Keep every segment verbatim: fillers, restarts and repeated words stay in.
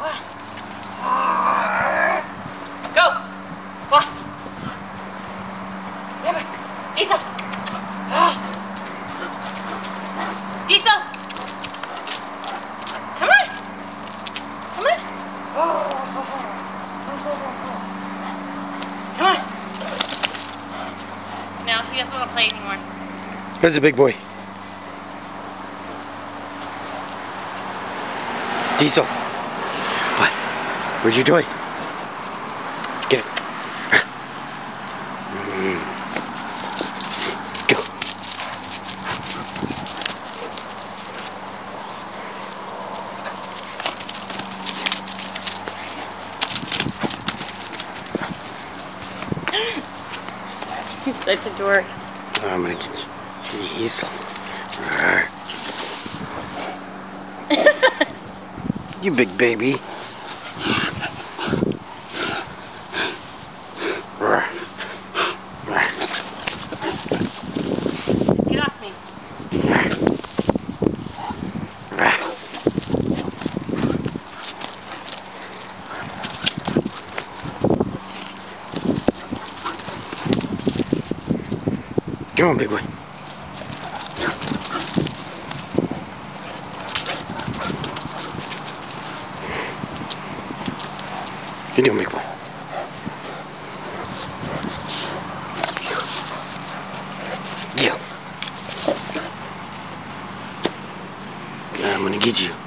Go! Wah! Diesel! Diesel! Come on! Come on! Come on! No, he doesn't want to play anymore. Where's the big boy? Diesel! What? What'd you do? Get it. Mm. Go. You're such a dork. I'm gonna get you. Diesel. You big baby. Get off me. Come on, big boy. You doing, big boy? Yeah. I'm gonna get you.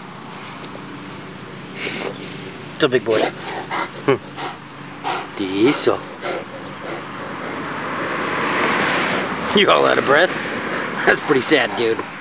What's up, big boy? Hmm. Diesel. You all out of breath? That's pretty sad, dude.